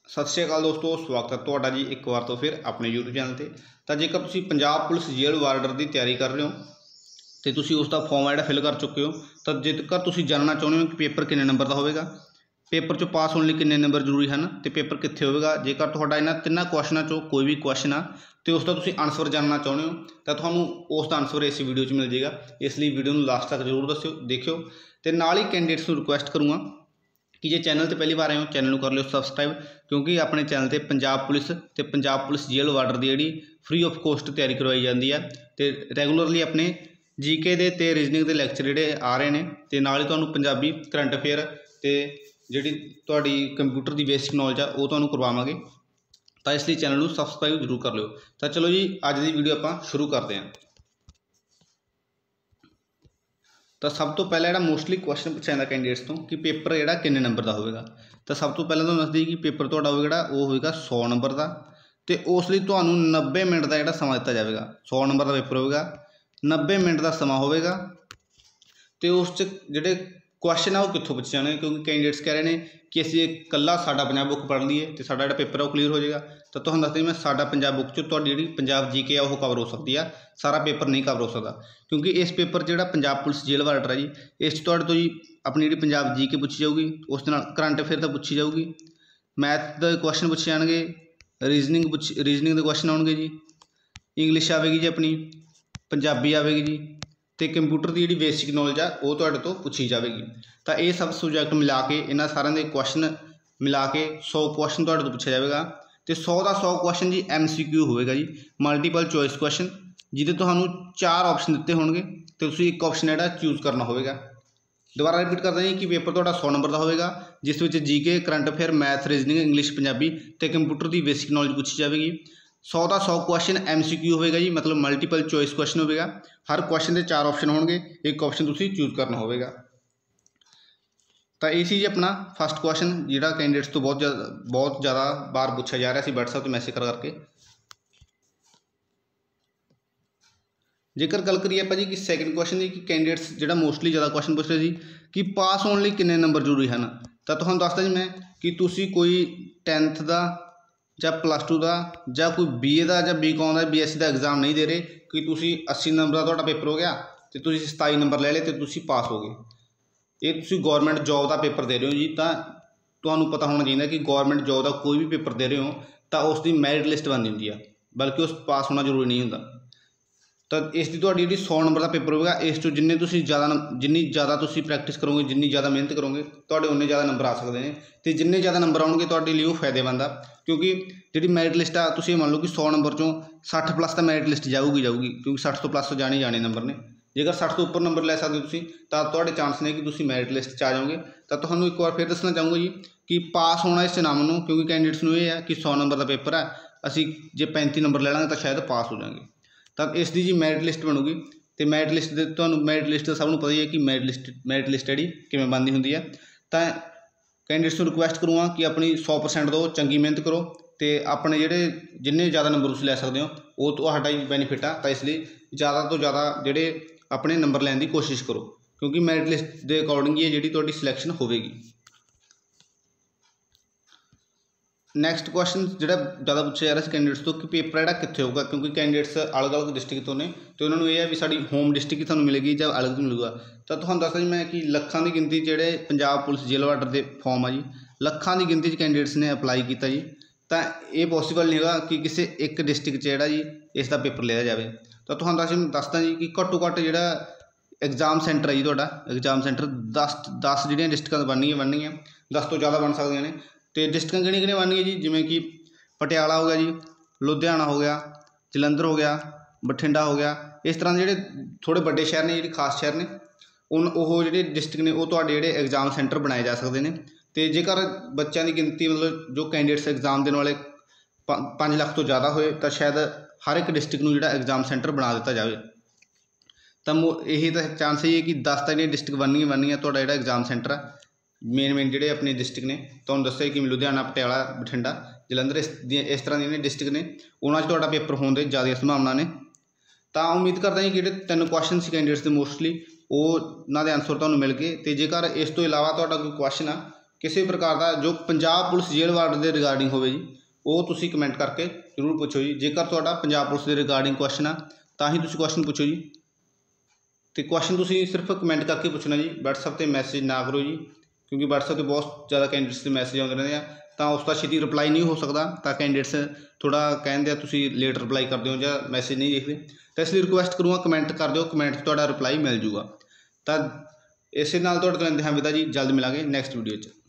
सत श्री अकाल दोस्तों, स्वागत है तुहाडा जी एक बार तो फिर अपने यूट्यूब चैनल पर। तो जेकर तुसीं पंजाब पुलिस जेल वार्डर की तैयारी कर रहे हो तो तुसीं उसका फॉर्म है फिल कर चुके हो। तो जेकर तुसीं जानना चाहते हो कि पेपर किन्ने नंबर का होगा, पेपर चो पास होने लिए किन्ने नंबर जरूरी हैं, तो पेपर कित्थे होगा, जेकर तुहाडा इन्हां तिन्नां क्वेश्चनां चो कोई भी क्वेश्चन आ तो उसका तुसीं आंसर जानना चाहते हो तो तुहानूं उसका आंसर इस वीडियो च मिल जाएगा। इसलिए वीडियो नूं लास्ट तक जरूर देखियो। तो नाल ही कैंडिडेट्स नूं रिक्वेस्ट करूँगा कि जे चैनल तो पहली बार आए हो चैनल को कर लो सबसक्राइब, क्योंकि अपने चैनल पर पंजाब पुलिस जेल वार्डर की जी फ्री ऑफ कॉस्ट तैयारी करवाई जाती है। तो रैगूलरली अपने जीके दे ते रीजनिंग के लैक्चर जोड़े आ रहे हैं, तो नाल ही तुहानूं पंजाबी करंट अफेयर तो जी तुहाडी कंप्यूटर की बेसिक नॉलेज आ वो तुहानूं करवावांगे। तो इसलिए चैनल को सबसक्राइब जरूर कर लो। तो चलो जी अज की वीडियो आपां शुरू करते हैं। तो सब तो पहले जो मोस्टली क्वेश्चन पूछा जाता कैंडिडेट्स तो कि पेपर जोड़ा किन्ने नंबर का होगा। तो सब तो पहले तो दस दी कि पेपर तुहाडा होगा वो होगा 100 नंबर का। तो उस लिए तुहानूं 90 मिनट का जोड़ा समा दिता जाएगा। 100 नंबर का पेपर होगा, 90 मिनट का समा होगा। तो उस जोड़े क्वेश्चन है वो कितों पूछे जाने, क्योंकि कैंडिडेट्स कह रहे हैं कि असीं कल्ला साडा पंजाब बुक पढ़ लीए तो साडा जोड़ा पेपर है वो क्लीयर हो जाएगा। तो तुहानूं दस दी मैं साडा पंजाब बुक चो तुहाडी जिहड़ी पंजाब जीके है वो कवर हो सकती है, सारा पेपर नहीं कवर हो सकता, क्योंकि इस पेपर जोड़ा पंजाब पुलिस जेल वार्डर है जी इस तुहाडे तो जी अपनी जी पंजाब जीके पूछी जाऊगी, उस दे नाल करंट अफेयर तो पूछी जाऊगी, मैथ के क्वेश्चन पूछे जाएंगे, रीजनिंग के क्वेश्चन आउणगे जी, इंग्लिश आएगी जी, अपनी पंजाबी आएगी जी, तो कंप्यूटर की जी बेसिक नॉलेज है वो तुहाडे तो पूछी जाएगी। तो ये सब सब्जैक्ट मिला के इन्हां सारिਆਂ ਦੇ क्वेश्चन मिला के 100 क्वेश्चन तुहाडे तो पूछा जाएगा। तो 100 का 100 क्वेश्चन जी MCQ होएगा जी, मल्टीपल चॉइस क्वेश्चन, जिहदे तुहानूं 4 ऑप्शन दिते होणगे तो तुसीं एक ऑप्शन जिहड़ा चूज करना होगा। दोबारा रिपीट करदा जी कि पेपर तुहाडा 100 नंबर का होगा, जिस विच GK current affair math reasoning English Punjabi तो कंप्यूटर की बेसिक नॉलेज पूछी जाएगी। 100 का 100 क्वेश्चन MCQ होगा जी, मतलब मल्टीपल चॉइस क्वेश्चन होगा। हर क्वेश्चन के 4 ऑप्शन होंगे, एक ऑप्शन तुसीं चूज करना होगा। तो ये जी अपना फर्स्ट क्वेश्चन जिहड़ा कैंडिडेट्स तो बहुत ज़्यादा बार पूछा जा रहा है WhatsApp तो मैसेज करके। जेकर गल करिए जी कि सैकेंड क्वेश्चन की कि कैंडिडेट्स जो मोस्टली ज़्यादा क्वेश्चन पूछ रहे थे कि पास होने लिए किन्ने नंबर जरूरी हैं। तो तुहानूं दसदा जी मैं कि तुसीं कोई 10th का ਜਾਂ +2 का ਜਾਂ कोई BA का ਜਾਂ BCom का BSc का एग्जाम नहीं दे रहे कि तुसीं 80 नंबर का तुहाडा पेपर हो गया तो तुसीं 27 नंबर ले ले तो तुसीं पास हो गए। ये तुसीं गौरमेंट जॉब का पेपर दे रहे हो जी, तो तुहानूं पता होना चाहिए कि गौरमेंट जॉब का कोई भी पेपर दे रहे हो तो उसकी मैरिट लिस्ट बनती होंदी है, बल्कि उस पास होना जरूरी नहीं होंदा। तो इसकी तुहाडी जिहड़ी 100 नंबर का पेपर होगा, इस चों जिन्नी ज़्यादा तुसीं प्रैक्टिस करोगे, जिन्नी ज़्यादा मेहनत करोगे तुहाडे उन्ने ज़्यादा नंबर आ सकते हैं। तो जिन्ने ज़्यादा नंबर आउणगे तुहाडे लिए वो फायदेमंद आ, क्योंकि जिहड़ी मैरिट लिस्ट आ तुसीं मान लो कि 100 नंबर चों 60 प्लस तो मैरिट लिस्ट जाऊगी, क्योंकि 60 तो प्लस जाने नंबर ने। जेकर 60 तो उपर नंबर लै सकते तुसीं तो तुहाडे चांस ने कि तुसीं मैरिट लिस्ट च आ जाओगे। तो तुहानूं एक बार फिर दसना चाहूँगा जी कि पास होना इस नाम नूं, क्योंकि कैंडिडेट्स नूं ये है कि 100 नंबर का पेपर है, असीं जे 35 नंबर ले लांगे तो शायद पास हो जाएंगे। तो इसकी जी मैरिट लिस्ट बनूगी। तो मैरिट लिस्ट मैरिट लिस्ट सब नूं पता ही है कि मैरिट लिस्ट जी किवें बनती हुंदी है। तो कैंडिडेट्स नूं रिक्वेस्ट करूँगा कि अपनी 100% दो, चंगी मेहनत करो, तो अपने जोड़े जिन्ने ज़्यादा नंबर तुसीं लै सकते हो वो तुहाडा ही बेनीफिट आ। तो इसलिए ज़्यादा तो ज़्यादा जोड़े अपने नंबर लैण की कोशिश करो, क्योंकि मैरिट लिस्ट के अकॉर्डिंग ही जी तुहाडी सिलैक्शन होगी। नैक्सट क्वेश्चन जो ज़्यादा पूछा जा रहा है कैंडिडेट्स तो कि पेपर जोड़ा कितने होगा, क्योंकि कैंडिडेट्स अलग अलग डिस्ट्रिक्ट तो ने, तो उन्होंने यह है भी साड़ी होम डिस्ट्रिक्ट ही तुहानूं मिलेगी या अलग तो मिलेगा। तो तुहानूं दसदा जी मैं कि लखां की गिनती जोड़े पंजाब पुलिस जेल वार्डर के फॉर्म आ जी, लखां की गिनती कैंडिडेट्स ने अपलाई किया जी। तो ये पॉसीबल नहीं होगा कि किसी एक डिस्ट्रिक्ट जोड़ा जी इसका पेपर लिया जाए। तो तुहानूं दसदा जी कि घट्टो घट्ट जोड़ा एग्जाम सेंटर है जी तुहाडा एग्जाम सेंटर 10 जिहड़ियां डिस्ट्रिक्टां बननियां 10 तो ज़्यादा बन सकदियां ने। तो डिस्ट्रिक्टां किहड़ियां बननियां जी, जिवें कि पटियाला हो गया जी, लुधियाना हो गया, जलंधर हो गया, बठिंडा हो गया, इस तरह के जोड़े थोड़े बड़े शहर ने, जी खास शहर ने, वो जोड़े डिस्ट्रिक्ट ने वो तुहाडे जोड़े एग्जाम सेंटर बनाए जा सकते हैं। तो जेकर बच्चों की गिनती मतलब जो कैंडिडेट्स एग्जाम देने वाले 5 लाख तो ज़्यादा होए तो शायद हर एक डिस्ट्रिक्ट में जोड़ा एग्जाम सेंटर बना दिता जाए। तो यही तो चांस है कि 10 तो जी डिस्ट्रिक्ट बननियां तुहाडा जोड़ा एग्जाम सेंटर है मेन जोड़े अपने डिस्ट्रिक्ट ने। तो दस्सिया कि लुधियाना, पटियाला, बठिंडा, जलंधर इस तरह के डिस्ट्रिक्ट ने, उन्होंने तुहाडा पेपर होने की ज़्यादा संभावना ने। तो उम्मीद करता जी कि जो 3 क्वेश्चन से कैंडिडेट्स के मोस्टली उन्होंने आंसर तुहानूं मिल गए। तो जेकर इस तो इलावा तुहाडा कोई क्वेश्चन आ ਕਿਸੇ ਵੀ ਪ੍ਰਕਾਰ ਦਾ ਜੋ ਪੰਜਾਬ ਪੁਲਿਸ ਜੇਲ੍ਹ ਵਾਰਡ ਦੇ ਰਿਗਾਰਡਿੰਗ ਹੋਵੇ ਜੀ, ਉਹ ਤੁਸੀਂ ਕਮੈਂਟ ਕਰਕੇ ਜ਼ਰੂਰ ਪੁੱਛੋ ਜੀ। ਜੇਕਰ ਤੁਹਾਡਾ ਪੰਜਾਬ ਪੁਲਿਸ ਦੇ ਰਿਗਾਰਡਿੰਗ ਕੁਐਸਚਨ ਆ ਤਾਂ ਹੀ ਤੁਸੀਂ ਕੁਐਸਚਨ ਪੁੱਛੋ ਜੀ। ਤੇ ਕੁਐਸਚਨ ਤੁਸੀਂ ਸਿਰਫ ਕਮੈਂਟ ਕਰਕੇ ਪੁੱਛਣਾ ਜੀ, WhatsApp 'ਤੇ ਮੈਸੇਜ ਨਾ ਕਰੋ ਜੀ, ਕਿਉਂਕਿ WhatsApp 'ਤੇ ਬਹੁਤ ਜ਼ਿਆਦਾ ਕੈਂਡੀਡੇਟਸ ਦੇ ਮੈਸੇਜ ਆਉਂਦੇ ਰਹਿੰਦੇ ਆ, ਤਾਂ ਉਸ ਦਾ ਛੇਤੀ ਰਿਪਲਾਈ ਨਹੀਂ ਹੋ ਸਕਦਾ, ਤਾਂ ਕੈਂਡੀਡੇਟਸ ਥੋੜ੍ਹਾ ਕਹਿੰਦੇ ਆ ਤੁਸੀਂ ਲੇਟ ਰਿਪਲਾਈ ਕਰਦੇ ਹੋ ਜਾਂ ਮੈਸੇਜ ਨਹੀਂ ਦੇਖਦੇ, ਤਾਂ ਇਸ ਲਈ ਰਿਕੁਐਸਟ ਕਰੂੰਗਾ ਕਮੈਂਟ ਕਰ ਦਿਓ, ਕਮੈਂਟ 'ਚ ਤੁਹਾਡਾ ਰਿਪਲਾਈ ਮਿਲ ਜੂਗਾ। ਤਾਂ ਇਸੇ ਨਾਲ ਤੁਹਾਡੇ ਤੋਂ ਇੰਤਜ਼ਾਮ ਵਿਦਾ ਜੀ, ਜਲਦ ਮਿਲਾਂਗੇ ਨੈਕਸਟ ਵੀਡੀਓ 'ਚ।